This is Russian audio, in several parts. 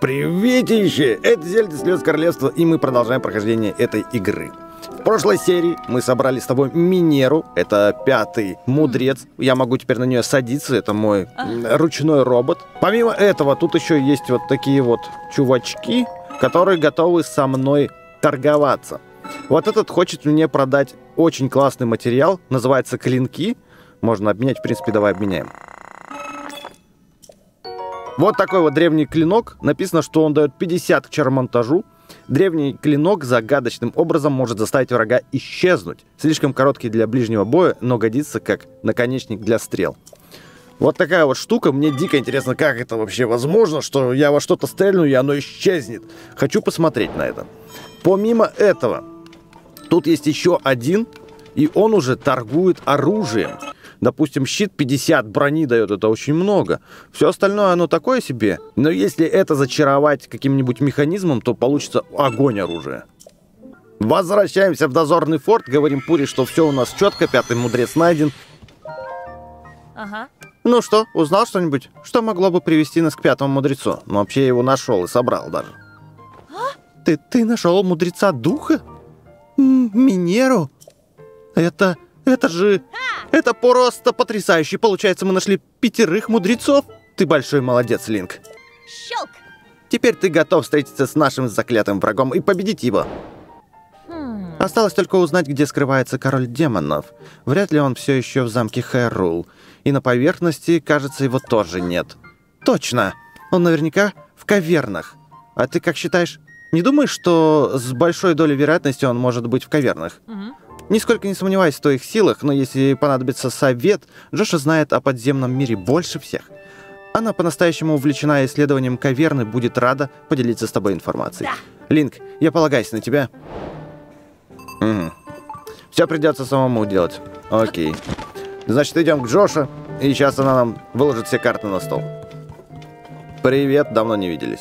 Приветище! Это Зельда Слез Королевства, и мы продолжаем прохождение этой игры. В прошлой серии мы собрали с тобой Минеру, это 5-й мудрец. Я могу теперь на нее садиться, это мой ручной робот. Помимо этого, тут еще есть вот такие вот чувачки, которые готовы со мной торговаться. Вот этот хочет мне продать очень классный материал, называется клинки. Можно обменять, в принципе, давай обменяем. Вот такой вот древний клинок. Написано, что он дает 50 к чаромонтажу. Древний клинок загадочным образом может заставить врага исчезнуть. Слишком короткий для ближнего боя, но годится как наконечник для стрел. Вот такая вот штука. Мне дико интересно, как это вообще возможно, что я во что-то стрельну, и оно исчезнет. Хочу посмотреть на это. Помимо этого, тут есть еще один, и он уже торгует оружием. Допустим, щит 50 брони дает, это очень много. Все остальное, оно такое себе. Но если это зачаровать каким-нибудь механизмом, то получится огонь оружия. Возвращаемся в дозорный форт. Говорим Пури, что все у нас четко. 5-й мудрец найден. Ага. Ну что, узнал что-нибудь? Что могло бы привести нас к 5-му мудрецу? Ну, вообще я его нашел и собрал даже. Ты нашел мудреца духа? Минеру? Это же... Это просто потрясающе. Получается, мы нашли 5 мудрецов. Ты большой молодец, Линк. Щелк! Теперь ты готов встретиться с нашим заклятым врагом и победить его. Осталось только узнать, где скрывается король демонов. Вряд ли он все еще в замке Хэрул. И на поверхности, кажется, его тоже нет. Точно! Он наверняка в кавернах. А ты как считаешь? Не думаешь, что с большой долей вероятности он может быть в кавернах? Нисколько не сомневаюсь в твоих силах, но если понадобится совет, Джоша знает о подземном мире больше всех. Она по-настоящему увлечена исследованием каверны, будет рада поделиться с тобой информацией. Да. Линк, я полагаюсь на тебя. Все придется самому делать. Окей. Значит, идем к Джоше, и сейчас она нам выложит все карты на стол. Привет, давно не виделись.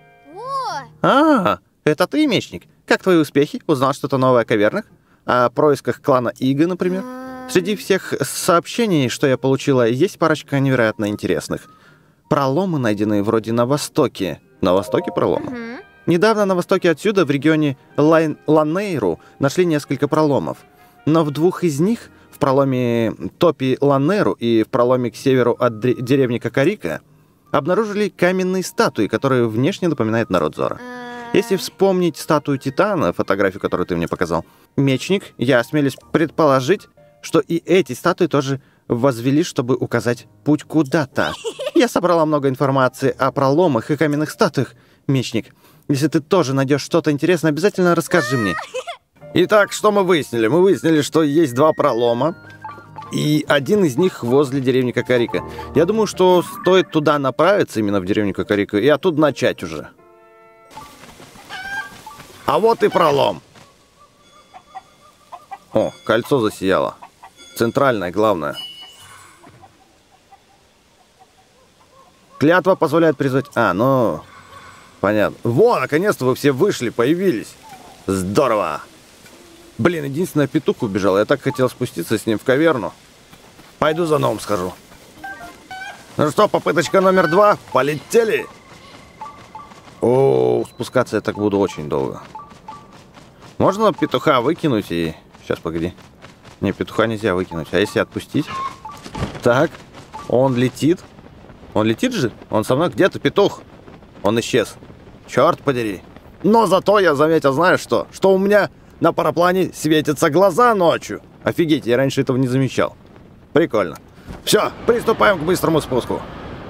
Это ты, мечник? Как твои успехи? Узнал что-то новое о кавернах? О происках клана Ига, например. Среди всех сообщений, что я получила, есть парочка невероятно интересных. Проломы, найденные вроде на востоке. На востоке проломы? Недавно на востоке отсюда, в регионе Ланейру, нашли несколько проломов. Но в 2 из них, в проломе Топи-Ланеру и в проломе к северу от деревни Кокорика, обнаружили каменные статуи, которые внешне напоминают народ Зора. Если вспомнить статую Титана, фотографию, которую ты мне показал, мечник, я осмелюсь предположить, что и эти статуи тоже возвели, чтобы указать путь куда-то. Я собрала много информации о проломах и каменных статуях, мечник. Если ты тоже найдешь что-то интересное, обязательно расскажи мне. Итак, что мы выяснили? Мы выяснили, что есть 2 пролома, и один из них возле деревни Кокорика. Я думаю, что стоит туда направиться, именно в деревню Кокорика, и оттуда начать уже. А вот и пролом. О, кольцо засияло. Центральное, главное. Клятва позволяет призвать... ну... Понятно. Во, наконец-то вы все вышли, появились. Здорово. Блин, единственное, петух убежал. Я так хотел спуститься с ним в каверну. Пойду за новым схожу. Ну что, попыточка номер 2. Полетели. О, спускаться я так буду очень долго. Можно петуха выкинуть и... Сейчас, погоди. Не, петуха нельзя выкинуть. А если отпустить? Так. Он летит. Он летит же? Он со мной? Где-то петух. Он исчез. Черт подери. Но зато я заметил, знаешь что? Что у меня на параплане светятся глаза ночью. Офигеть, я раньше этого не замечал. Прикольно. Все, приступаем к быстрому спуску.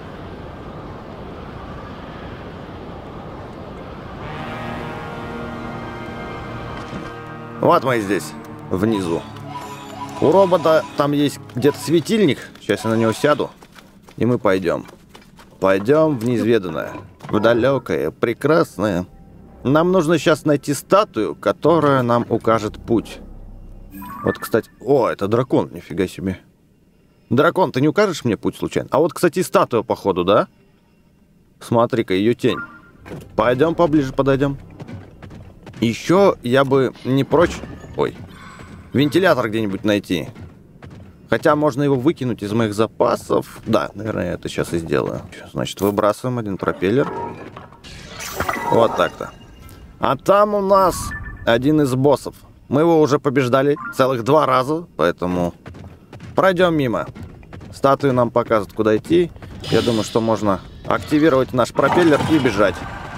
Вот мы и здесь, внизу. У робота там есть где-то светильник. Сейчас я на него сяду, и мы пойдем. Пойдем в неизведанное, в далекое, прекрасное. Нам нужно сейчас найти статую, которая нам укажет путь. Вот, кстати... О, это дракон, нифига себе. Дракон, ты не укажешь мне путь случайно? А вот, кстати, статуя, походу, да? Смотри-ка, ее тень. Пойдем поближе, подойдем. Еще я бы не прочь... Ой. Вентилятор где-нибудь найти. Хотя можно его выкинуть из моих запасов. Да, наверное, я это сейчас и сделаю. Значит, выбрасываем один пропеллер. Вот так-то. А там у нас один из боссов. Мы его уже побеждали целых 2 раза, поэтому пройдем мимо. Статуи нам показывают, куда идти. Я думаю, что можно активировать наш пропеллер и бежать.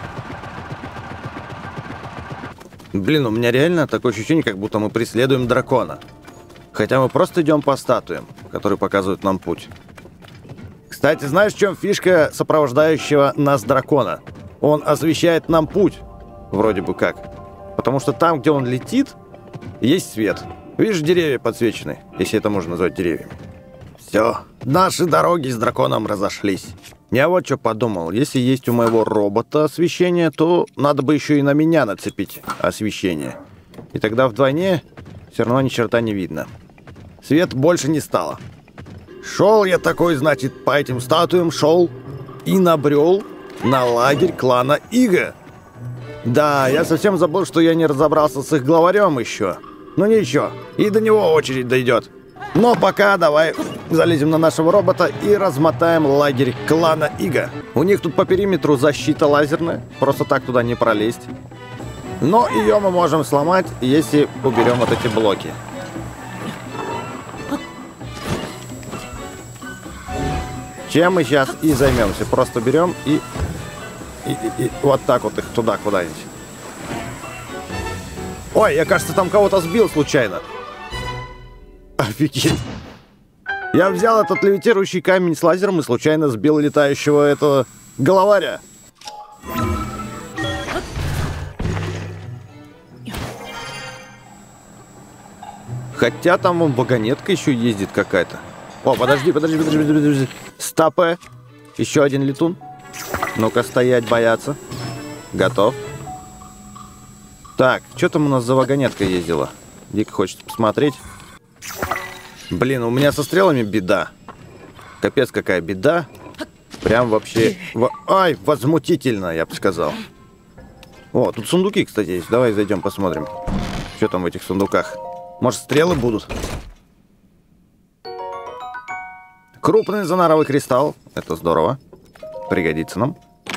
Блин, у меня реально такое ощущение, как будто мы преследуем дракона. Хотя мы просто идем по статуям, которые показывают нам путь. Кстати, знаешь, в чем фишка сопровождающего нас дракона? Он освещает нам путь, вроде бы как. Потому что там, где он летит, есть свет. Видишь, деревья подсвечены, если это можно назвать деревьями. Все, наши дороги с драконом разошлись. Я вот что подумал. Если есть у моего робота освещение, то надо бы еще и на меня нацепить освещение. И тогда вдвойне все равно ни черта не видно. Свет больше не стало. Шел я такой, значит, по этим статуям шел и набрел на лагерь клана Ига. Да, я совсем забыл, что я не разобрался с их главарем еще. Ну ничего, и до него очередь дойдет. Но пока давай залезем на нашего робота и размотаем лагерь клана Ига. У них тут по периметру защита лазерная, просто так туда не пролезть. Но ее мы можем сломать, если уберем вот эти блоки. Чем мы сейчас и займемся. Просто берем и вот так вот их туда куда-нибудь. Ой, я, кажется, там кого-то сбил случайно. Офигеть. Я взял этот левитирующий камень с лазером и случайно сбил летающего этого главаря. Хотя там вон вагонетка еще ездит какая-то. О, подожди. Стопэ. Еще один летун. Ну-ка, стоять, бояться. Готов. Так, что там у нас за вагонетка ездила? Дико хочется посмотреть. Блин, у меня со стрелами беда. Капец, какая беда. Прям вообще... Ай, возмутительно, я бы сказал. О, тут сундуки, кстати, есть. Давай зайдем посмотрим. Что там в этих сундуках? Может, стрелы будут? Крупный занаровый кристалл. Это здорово. Пригодится нам.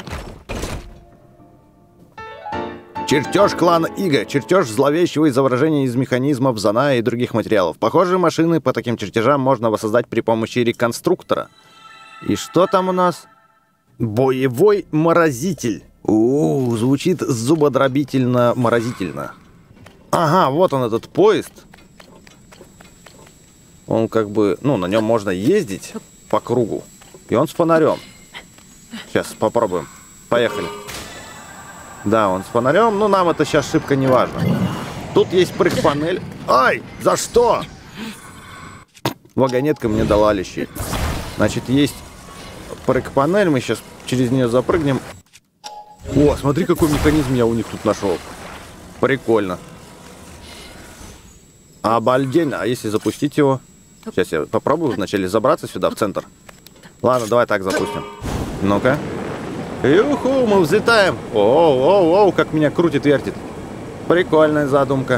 Чертеж клана Ига. Чертеж зловещего изображения из механизмов Зана и других материалов. Похожие машины по таким чертежам можно воссоздать при помощи реконструктора. И что там у нас? Боевой морозитель. Звучит зубодробительно-морозительно. Ага, вот он, этот поезд. Он как бы, ну, на нем можно ездить по кругу. И он с фонарем. Сейчас попробуем. Поехали. Да, он с фонарем, но нам это сейчас шибко не важно. Тут есть прыг-панель. Ай, за что? Вагонетка мне дала лещи. Значит, есть прыг-панель, мы сейчас через нее запрыгнем. О, смотри, какой механизм я у них тут нашел. Прикольно. Обалденно. А если запустить его? Сейчас я попробую вначале забраться сюда, в центр. Ладно, давай так запустим. Ну-ка. Юху, мы взлетаем. Оу, как меня крутит, вертит. Прикольная задумка.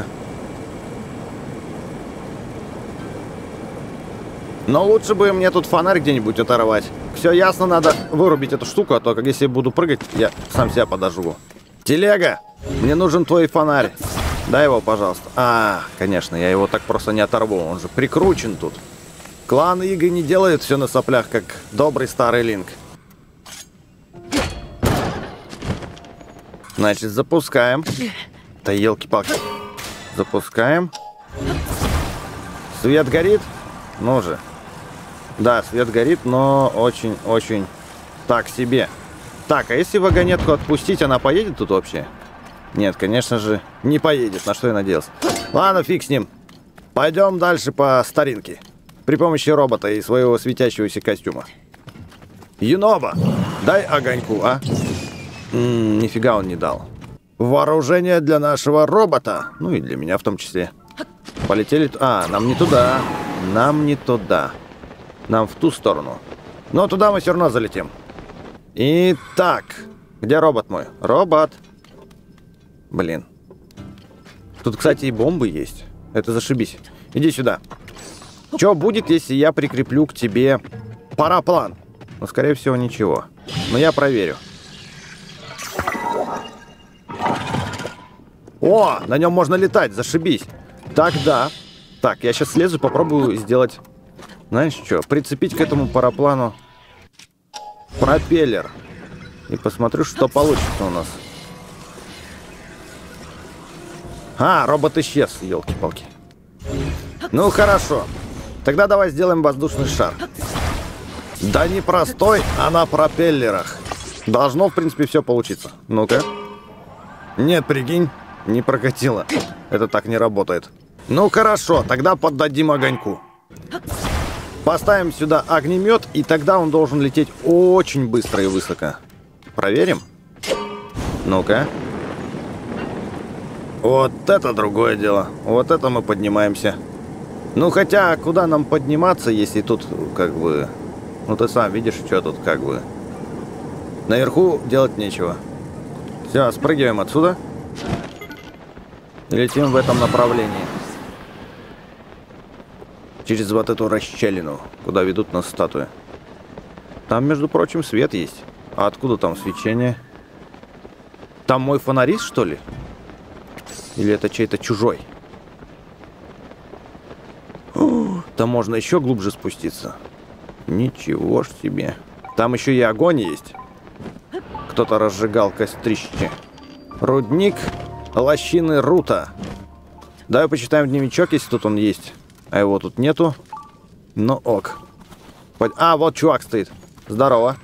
Но лучше бы мне тут фонарь где-нибудь оторвать. Все ясно, надо вырубить эту штуку, а то, как если я буду прыгать, я сам себя подожгу. Телега, мне нужен твой фонарь. Дай его, пожалуйста. А, конечно, я его так просто не оторву. Он же прикручен тут. Клан Ига не делает все на соплях, как добрый старый Линк. Значит, запускаем. Да елки-палки. Запускаем. Свет горит? Ну же. Да, свет горит, но очень-очень так себе. Так, а если вагонетку отпустить, она поедет тут вообще? Нет, конечно же, не поедет. На что я надеялся? Ладно, фиг с ним. Пойдем дальше по старинке. При помощи робота и своего светящегося костюма. Юноба, дай огоньку, а? Нифига он не дал. Вооружение для нашего робота. Ну и для меня в том числе. Полетели... А, нам не туда. Нам не туда. Нам в ту сторону. Но туда мы все равно залетим. Итак, где робот мой? Робот. Блин. Тут, кстати, и бомбы есть. Это зашибись. Иди сюда. Что будет, если я прикреплю к тебе параплан? Ну, скорее всего, ничего. Но я проверю. О, на нем можно летать, зашибись. Тогда. Так, я сейчас слезу, попробую сделать... Знаешь что, прицепить к этому параплану пропеллер. И посмотрю, что получится у нас. А, робот исчез, елки-палки. Ну, хорошо. Тогда давай сделаем воздушный шар. Да не простой, а на пропеллерах. Должно, в принципе, все получиться. Ну-ка. Нет, прикинь, не прокатило. Это так не работает. Ну, хорошо, тогда поддадим огоньку. Поставим сюда огнемет, и тогда он должен лететь очень быстро и высоко. Проверим? Ну-ка. Вот это другое дело. Вот это мы поднимаемся. Ну, хотя, куда нам подниматься, если тут, как бы... Ну, ты сам видишь, что тут, как бы... Наверху делать нечего. Все, спрыгиваем отсюда. И летим в этом направлении. Через вот эту расщелину, куда ведут нас статуи. Там, между прочим, свет есть. А откуда там свечение? Там мой фонарист, что ли? Или это чей-то чужой? О, там можно еще глубже спуститься. Ничего ж себе. Там еще и огонь есть. Кто-то разжигал кострище. Рудник лощины Рута. Давай почитаем дневничок, если тут он есть. А его тут нету. Ну ок. А, вот чувак стоит. Здорово.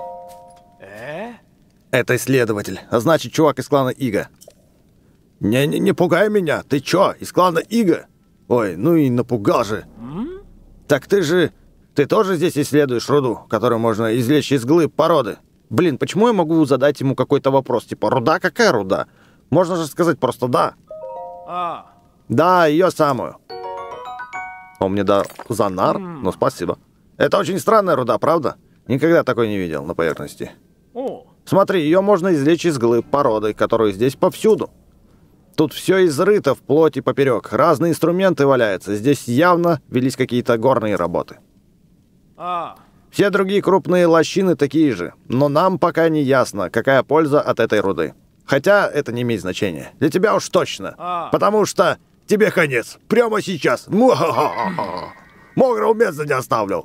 Это исследователь. А значит, чувак из клана Ига. Не пугай меня. Ты чё, из клана Ига? Ой, ну и напугал же. Так ты же... Ты тоже здесь исследуешь руду, которую можно извлечь из глыб породы? Блин, почему я могу задать ему какой-то вопрос? Типа, руда? Какая руда? Можно же сказать просто «да». Да, ее самую. Он мне дал занар, ну спасибо. Это очень странная руда, правда? Никогда такой не видел на поверхности. Смотри, ее можно извлечь из глыб породы, которую здесь повсюду. Тут все изрыто вплоть и поперек. Разные инструменты валяются. Здесь явно велись какие-то горные работы. Все другие крупные лощины такие же. Но нам пока не ясно, какая польза от этой руды. Хотя это не имеет значения. Для тебя уж точно. Потому что тебе конец. Прямо сейчас. Мокрого места не оставлю.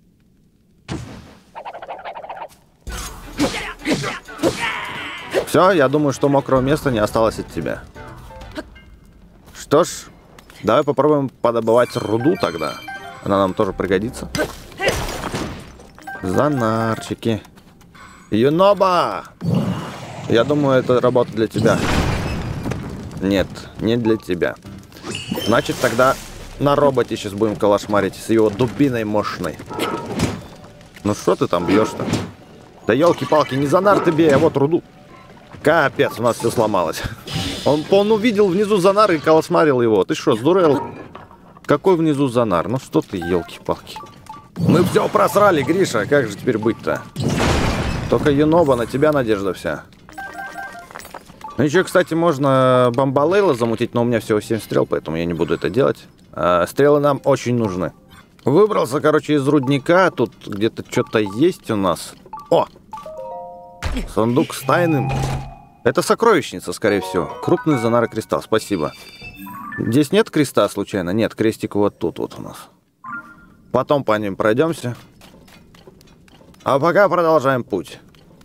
Все, я думаю, что мокрого места не осталось от тебя. Что ж, давай попробуем подобывать руду тогда. Она нам тоже пригодится. Занарчики. Юноба! Я думаю, это работа для тебя. Нет, не для тебя. Значит, тогда на роботе сейчас будем калашмарить с его дубиной мощной. Ну что ты там бьешь-то? Да елки-палки, не занар ты бей, а вот руду. Капец, у нас все сломалось. Он увидел внизу занар и калашмарил его. Ты что, сдурел? Какой внизу занар? Ну что ты, елки-палки. Мы все просрали, Гриша. Как же теперь быть-то? Только Юноба, на тебя надежда вся. Ну еще, кстати, можно бомбалейла замутить, но у меня всего 7 стрел, поэтому я не буду это делать. Стрелы нам очень нужны. Выбрался, короче, из рудника. Тут где-то что-то есть у нас. О! Сундук с тайным. Это сокровищница, скорее всего. Крупный занарокристалл, спасибо. Здесь нет креста, случайно? Нет, крестик вот тут вот у нас. Потом по ним пройдемся. А пока продолжаем путь.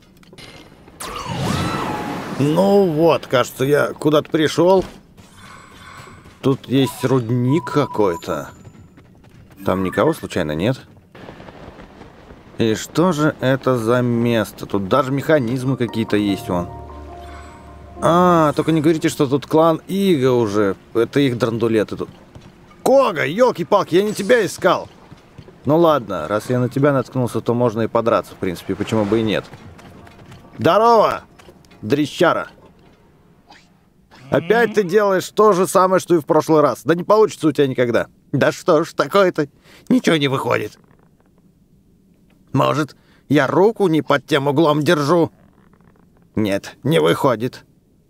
Ну вот, кажется, я куда-то пришел. Тут есть рудник какой-то. Там никого случайно нет? И что же это за место? Тут даже механизмы какие-то есть вон. А, только не говорите, что тут клан Ига уже. Это их драндулеты тут. Кога, елки-палки, я не тебя искал. Ну ладно, раз я на тебя наткнулся, то можно и подраться, в принципе, почему бы и нет. Здорово, дрищара. Опять ты делаешь то же самое, что и в прошлый раз. Да не получится у тебя никогда. Да что ж такое-то? Ничего не выходит. Может, я руку не под тем углом держу? Нет, не выходит.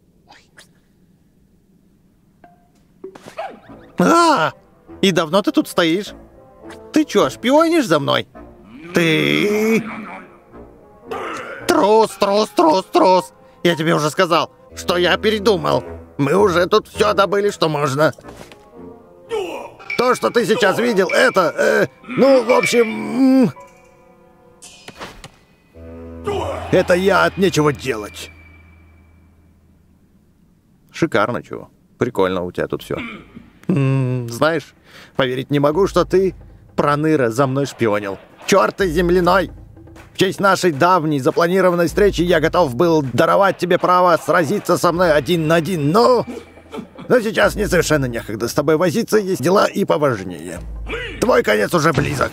И давно ты тут стоишь? Ты чё, шпионишь за мной? Ты... Трус. Я тебе уже сказал, что я передумал. Мы уже тут все добыли, что можно. То, что ты сейчас видел, это... ну, в общем... это я от нечего делать. Шикарно, чего. Прикольно у тебя тут все. Знаешь, поверить не могу, что ты, проныра, за мной шпионил. Черт ты земляной! В честь нашей давней запланированной встречи я готов был даровать тебе право сразиться со мной 1 на 1, но сейчас мне совершенно некогда с тобой возиться, есть дела и поважнее. Твой конец уже близок.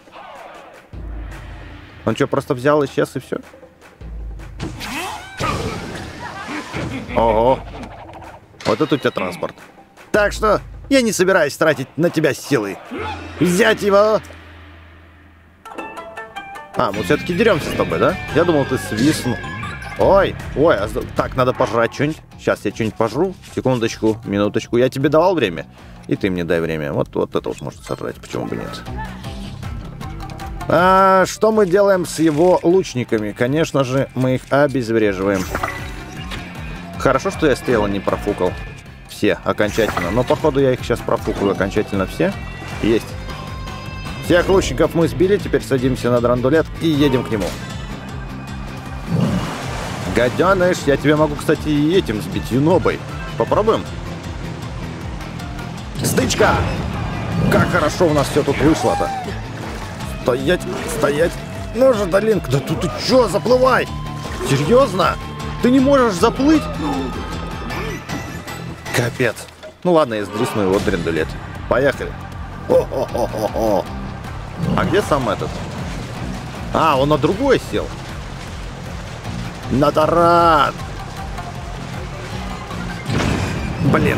Он что, просто взял, исчез и все? Ого. Вот это у тебя транспорт. Так что я не собираюсь тратить на тебя силы. Взять его... А, мы все-таки деремся с тобой, да? Я думал, ты свистнул. Ой, так, надо пожрать что-нибудь. Сейчас я что-нибудь пожру. Секундочку, минуточку. Я тебе давал время, и ты мне дай время. Вот это вот можно сожрать, почему бы нет. А что мы делаем с его лучниками? Конечно же, мы их обезвреживаем. Хорошо, что я стрелы не профукал. Все, окончательно. Но, походу, я их сейчас профукаю окончательно все. Есть. Всех лучников мы сбили, теперь садимся на драндулет и едем к нему. Гаденыш, я тебя могу, кстати, и этим сбить, юнобой. Попробуем? Стычка! Как хорошо у нас все тут вышло-то. Стоять, стоять. Ну же, Долинк, да тут ты чё, заплывай! Серьезно? Ты не можешь заплыть? Капец. Ну ладно, я сдрисну его драндулет. Поехали. О-хо-хо-хо-хо. А где сам этот? А, он на другой сел. На таран. Блин.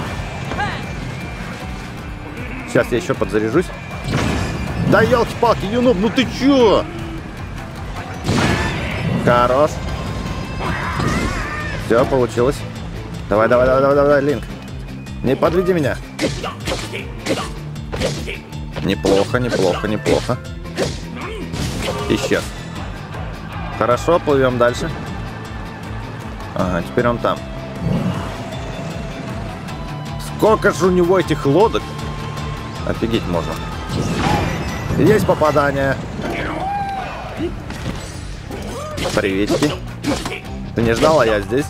Сейчас я еще подзаряжусь. Да елки-палки, юноб, ну ты чё? Хорош. Все, получилось. Давай, Линк. Не подведи меня. Неплохо. Исчез. Хорошо, плывем дальше. Ага, теперь он там. Сколько же у него этих лодок? Офигеть можно. Есть попадание. Приветики. Ты не ждал, а я здесь.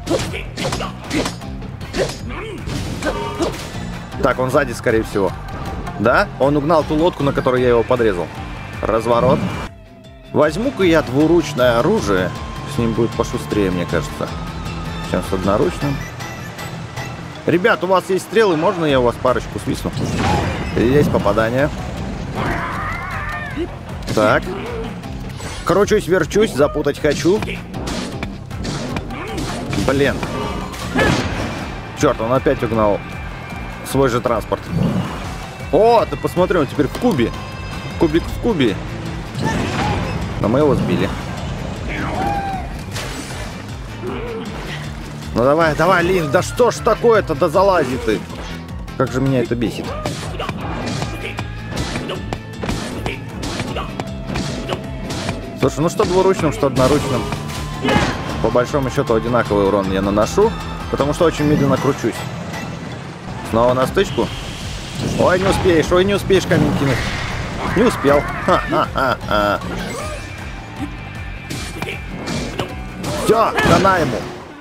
Так, он сзади, скорее всего. Да? Он угнал ту лодку, на которой я его подрезал. Разворот. Возьму-ка я двуручное оружие. С ним будет пошустрее, мне кажется, чем с одноручным. Ребят, у вас есть стрелы, можно я у вас парочку свистну? Есть попадание. Так. Кручусь, верчусь, запутать хочу. Блин. Черт, он опять угнал свой же транспорт. О, ты посмотри, он теперь в кубе. Кубик в кубе. Но мы его сбили. Ну давай, Лин, да что ж такое-то, да залази ты. Как же меня это бесит. Слушай, ну что двуручным, что одноручным, по большому счету одинаковый урон я наношу, потому что очень медленно кручусь. Снова на стычку. Ой, не успеешь камень кинуть. Не успел. Ха-ха-ха-ха. Все, хана ему.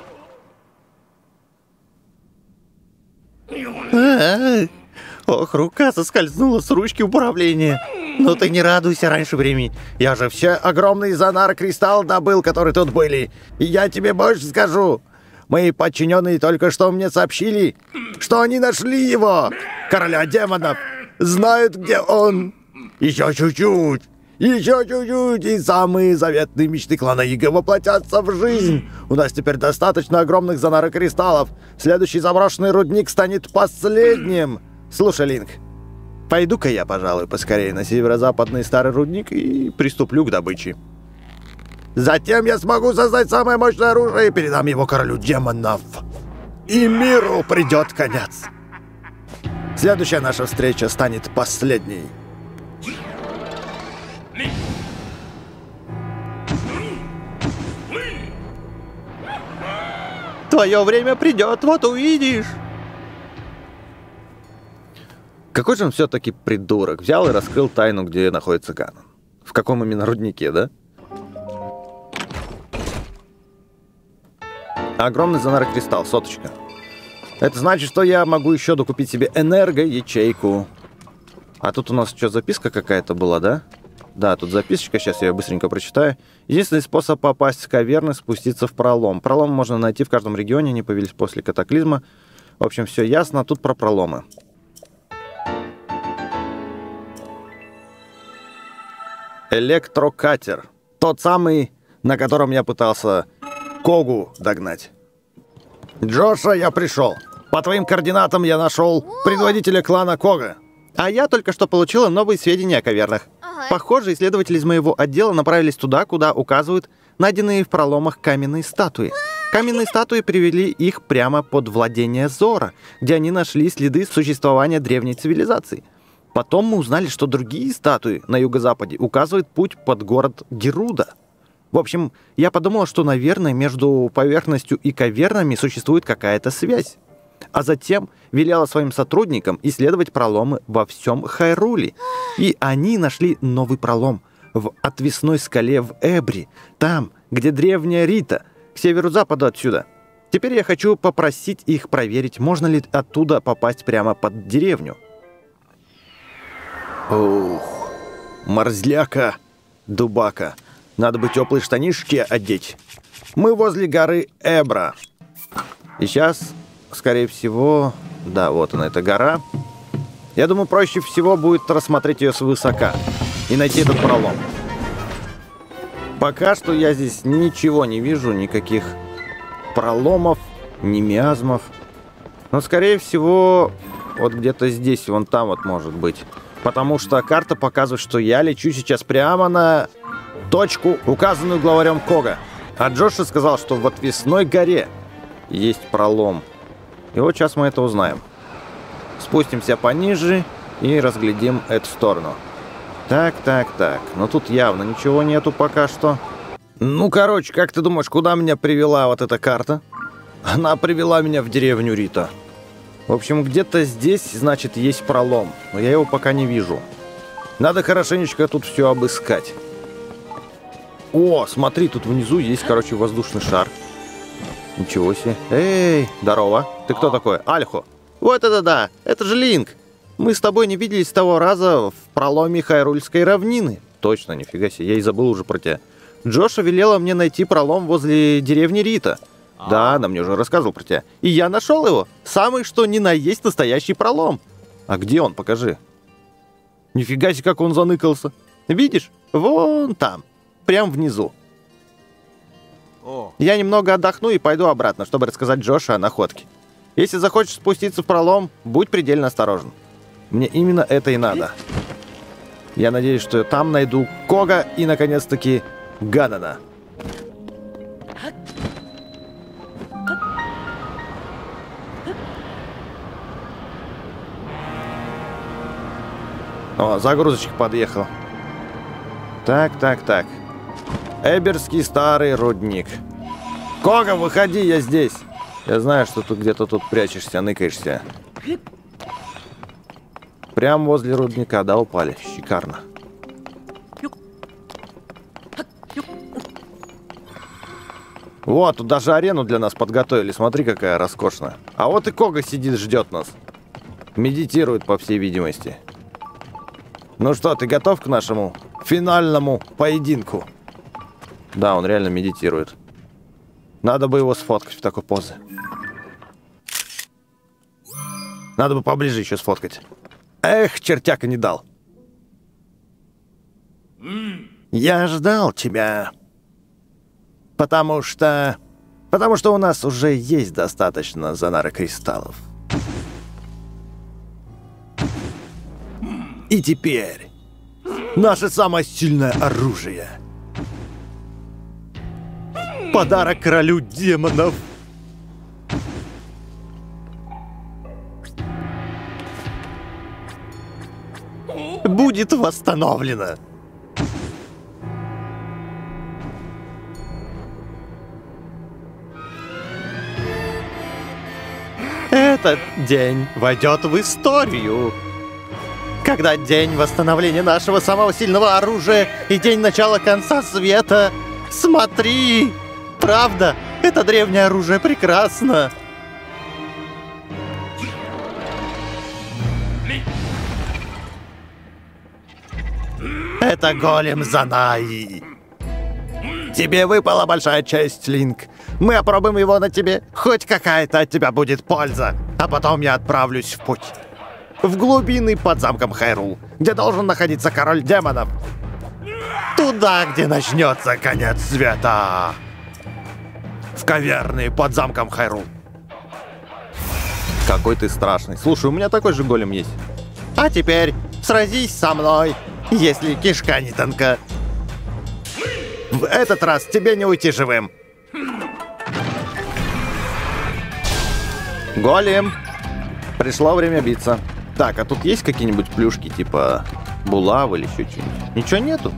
Ох, рука соскользнула с ручки управления. Но ты не радуйся раньше времени. Я же все огромный Занар-кристалл добыл, которые тут были. И я тебе больше скажу. Мои подчиненные только что мне сообщили, что они нашли его, короля демонов. Знают, где он. Еще чуть-чуть, и самые заветные мечты клана Ига воплотятся в жизнь. У нас теперь достаточно огромных Занар-кристаллов. Следующий заброшенный рудник станет последним. Слушай, Линк, пойду-ка я, пожалуй, поскорее на северо-западный старый рудник и приступлю к добыче. Затем я смогу создать самое мощное оружие и передам его королю демонов. И миру придет конец. Следующая наша встреча станет последней. Твое время придет, вот увидишь. Какой же он все-таки придурок. Взял и раскрыл тайну, где находится Ганон. В каком именно руднике, да? Огромный занарокристалл, соточка. Это значит, что я могу еще докупить себе энерго-ячейку. А тут у нас что, записка какая-то была, да? Да, тут записочка, сейчас я ее быстренько прочитаю. Единственный способ попасть в каверны — спуститься в пролом. Пролом можно найти в каждом регионе, они появились после катаклизма. В общем, все ясно, тут про проломы. Электрокатер. Тот самый, на котором я пытался Когу догнать. Джоша, я пришел. По твоим координатам я нашел предводителя клана Кога. А я только что получила новые сведения о кавернах. Похоже, исследователи из моего отдела направились туда, куда указывают найденные в проломах каменные статуи. Каменные статуи привели их прямо под владение Зора, где они нашли следы существования древней цивилизации. Потом мы узнали, что другие статуи на юго-западе указывают путь под город Геруда. В общем, я подумал, что, наверное, между поверхностью и кавернами существует какая-то связь. А затем велела своим сотрудникам исследовать проломы во всем Хайруле. И они нашли новый пролом в отвесной скале в Эбри, там, где древняя Рита, к северо-западу отсюда. Теперь я хочу попросить их проверить, можно ли оттуда попасть прямо под деревню. Ух, мерзляка, дубака. Надо бы теплые штанишки одеть. Мы возле горы Эбра. И сейчас, скорее всего... Да, вот она, эта гора. Я думаю, проще всего будет рассмотреть ее свысока и найти этот пролом. Пока что я здесь ничего не вижу, никаких проломов, ни миазмов. Но, скорее всего, вот где-то здесь, вон там вот может быть. Потому что карта показывает, что я лечу сейчас прямо на точку, указанную главарем Кога. А Джоша сказал, что в отвесной горе есть пролом. И вот сейчас мы это узнаем. Спустимся пониже и разглядим эту сторону. Так. Но тут явно ничего нету пока что. Ну, короче, как ты думаешь, куда меня привела вот эта карта? Она привела меня в деревню Рита. В общем, где-то здесь, значит, есть пролом. Но я его пока не вижу. Надо хорошенечко тут все обыскать. О, смотри, тут внизу есть, короче, воздушный шар. Ничего себе. Эй, здорово. Ты кто такой? Альхо. Вот это да, это же Линк. Мы с тобой не виделись с того раза в проломе Хайрульской равнины. Точно, нифига себе, я и забыл уже про тебя. Джоша велела мне найти пролом возле деревни Рита. Да, она мне уже рассказывал про тебя. И я нашел его. Самый что ни на есть настоящий пролом. А где он? Покажи. Нифига себе, как он заныкался. Видишь? Вон там. Прям внизу. Я немного отдохну и пойду обратно, чтобы рассказать Джошу о находке. Если захочешь спуститься в пролом, будь предельно осторожен. Мне именно это и надо. Я надеюсь, что я там найду Кога и, наконец-таки, Ганона. О, загрузочка подъехал. Так. Эберский старый рудник. Кога, выходи, я здесь. Я знаю, что ты где-то тут прячешься, ныкаешься. Прям возле рудника, да, упали. Шикарно. Вот, тут даже арену для нас подготовили. Смотри, какая роскошная. А вот и Кога сидит, ждет нас. Медитирует, по всей видимости. Ну что, ты готов к нашему финальному поединку? Да, он реально медитирует. Надо бы его сфоткать в такой позе. Надо бы поближе еще сфоткать. Эх, чертяка не дал. Я ждал тебя. Потому что у нас уже есть достаточно занарокристаллов. И теперь наше самое сильное оружие. Подарок королю демонов. Будет восстановлено. Этот день войдет в историю. Когда день восстановления нашего самого сильного оружия и день начала конца света. Смотри! Правда, это древнее оружие прекрасно. Это голем Занаи. Тебе выпала большая честь, Линк. Мы опробуем его на тебе. Хоть какая-то от тебя будет польза. А потом я отправлюсь в путь. В глубины под замком Хайрул, где должен находиться король демонов. Туда, где начнется конец света. В каверны под замком Хайрул. Какой ты страшный. Слушай, у меня такой же голем есть. А теперь сразись со мной, если кишка не тонка. В этот раз тебе не уйти живым. Голем. Пришло время биться. Так, а тут есть какие-нибудь плюшки, типа булавы или еще что-нибудь? Ничего нету?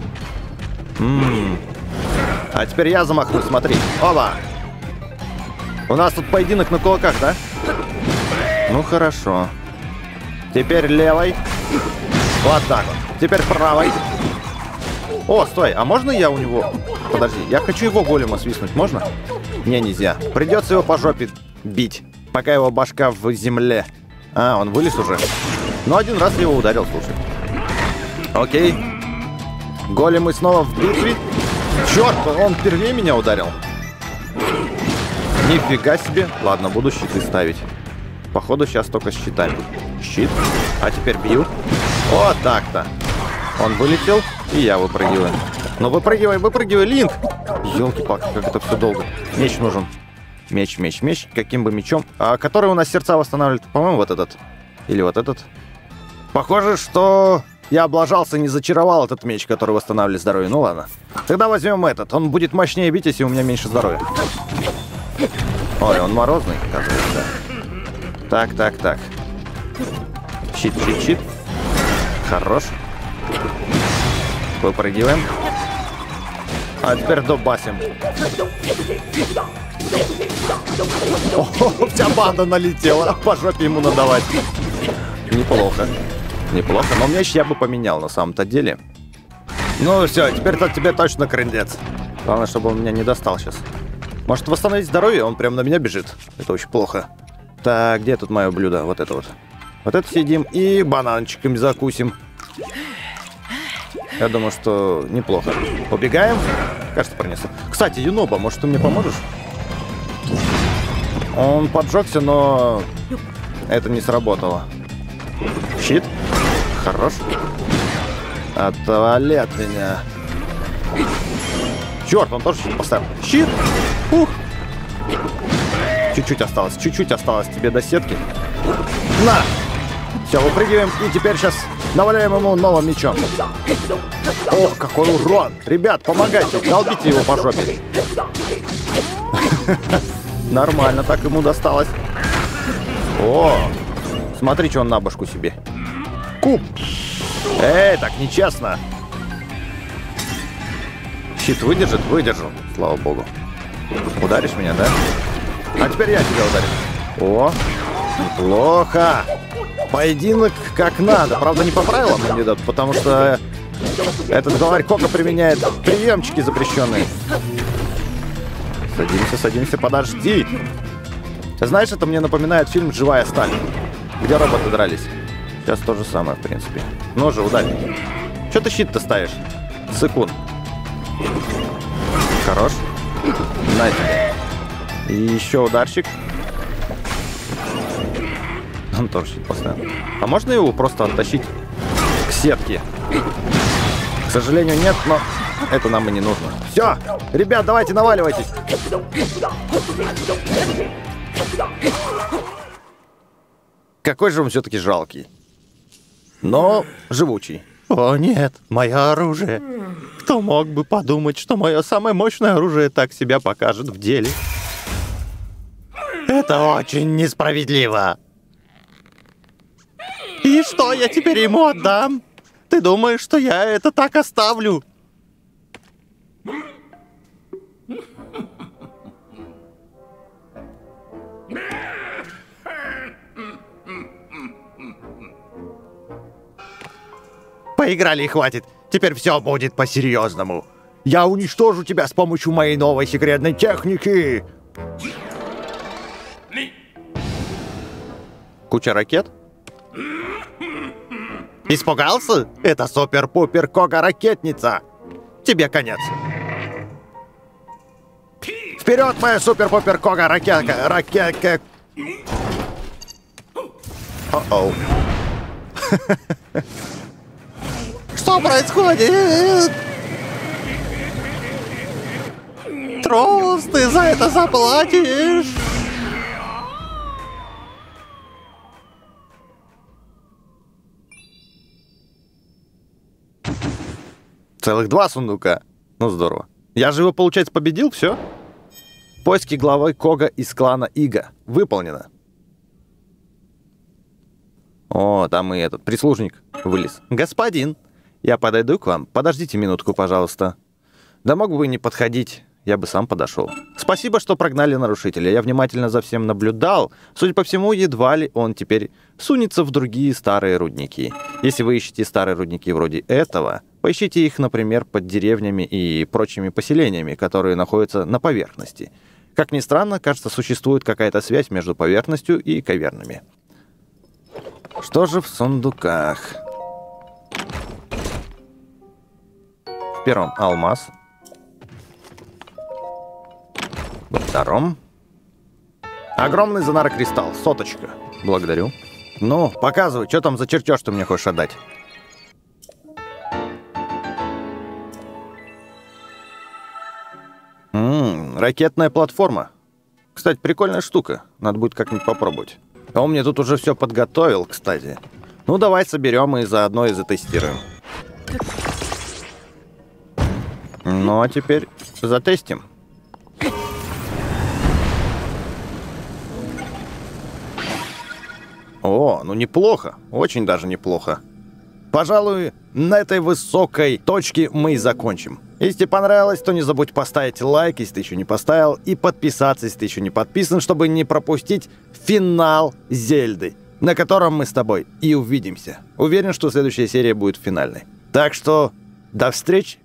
А теперь я замахнусь, смотри. Оба! У нас тут поединок на кулаках, да? Ну, хорошо. Теперь левой. Вот так вот. Теперь правой. О, стой, а можно я у него... Подожди, я хочу его голема свистнуть, можно? Не, нельзя. Придется его по жопе бить, пока его башка в земле. А, он вылез уже. Ну, один раз я его ударил, слушай. Окей. Големы снова в битве. Черт, он впервые меня ударил. Нифига себе. Ладно, буду щиты ставить. Походу, сейчас только с щитами. Щит. А теперь бью. Вот так-то. Он вылетел, и я выпрыгиваю. Ну, выпрыгивай, выпрыгивай, Линк! Ёлки-палки, как это все долго. Меч нужен. Меч, меч, меч. Каким бы мечом? А который у нас сердца восстанавливает? По-моему, вот этот. Или вот этот. Похоже, что я облажался, не зачаровал этот меч, который восстанавливает здоровье. Ну ладно. Тогда возьмем этот. Он будет мощнее бить, если у меня меньше здоровья. Ой, он морозный, оказывается. Так, так, так. Щит, щит, щит. Хорош. Выпрыгиваем. А теперь добасим. О, вся банда налетела. По жопе ему надавать. Неплохо. Неплохо. Но меч я бы поменял на самом-то деле. Ну все, теперь-то тебе точно крындец. Главное, чтобы он меня не достал сейчас. Может восстановить здоровье? Он прям на меня бежит. Это очень плохо. Так, где тут мое блюдо? Вот это вот. Вот это съедим и бананчиками закусим. Я думаю, что неплохо. Убегаем. Кажется, пронесу. Кстати, Юноба, может, ты мне поможешь? Он поджегся, но это не сработало. Щит. Хорош. Отвали от меня. Черт, он тоже щит поставил. Щит. Ух. Чуть-чуть осталось. Чуть-чуть осталось тебе до сетки. На. Все, выпрыгиваем. И теперь сейчас наваляем ему новым мечом. Ох, какой урон. Ребят, помогайте. Долбите его по жопе. Нормально так ему досталось. О, смотри, что он на башку себе. Куб. Эй, так нечестно. Щит выдержит? Выдержу. Слава богу. Ударишь меня, да? А теперь я тебя ударю. О, неплохо. Поединок как надо. Правда, не по правилам мне идут, потому что этот главарь Кока применяет приемчики запрещенные. Садимся, садимся, подожди. Ты знаешь, это мне напоминает фильм «Живая сталь», где роботы дрались. Сейчас то же самое, в принципе. Ну же, ударь. Че ты щит-то ставишь? Сыкун. Хорош. На тебе. И еще ударчик. Он тоже щит поставил. А можно его просто оттащить к сетке? К сожалению, нет, но это нам и не нужно. Все, ребят, давайте наваливайтесь. Какой же он все-таки жалкий. Но живучий. О нет, мое оружие. Кто мог бы подумать, что мое самое мощное оружие так себя покажет в деле? Это очень несправедливо. И что я теперь ему отдам? Ты думаешь, что я это так оставлю? Поиграли и хватит. Теперь все будет по-серьезному. Я уничтожу тебя с помощью моей новой секретной техники. Куча ракет? Испугался? Это супер-пупер Кога-ракетница. Тебе конец. Вперед, моя супер-пупер Кога-ракетка! Ракетка! О-оу. Что происходит? Троллс, ты за это заплатишь! Целых 2 сундука. Ну здорово. Я же его, получается, победил, все? Поиски главы Кога из клана Ига. Выполнено. О, там и этот прислужник вылез. Господин, я подойду к вам. Подождите минутку, пожалуйста. Да мог бы не подходить. Я бы сам подошел. Спасибо, что прогнали нарушителя. Я внимательно за всем наблюдал. Судя по всему, едва ли он теперь сунется в другие старые рудники. Если вы ищете старые рудники вроде этого, поищите их, например, под деревнями и прочими поселениями, которые находятся на поверхности. Как ни странно, кажется, существует какая-то связь между поверхностью и кавернами. Что же в сундуках? В первом алмаз. Во втором огромный занарокристалл, 100. Благодарю. Ну, показывай, что там за чертеж ты мне хочешь отдать. Ракетная платформа. Кстати, прикольная штука. Надо будет как-нибудь попробовать. А он мне тут уже все подготовил, кстати. Ну, давай соберем и заодно и затестируем. Ну, а теперь затестим. О, ну неплохо. Очень даже неплохо. Пожалуй, на этой высокой точке мы и закончим. Если тебе понравилось, то не забудь поставить лайк, если ты еще не поставил, и подписаться, если ты еще не подписан, чтобы не пропустить финал Зельды, на котором мы с тобой и увидимся. Уверен, что следующая серия будет финальной. Так что до встречи!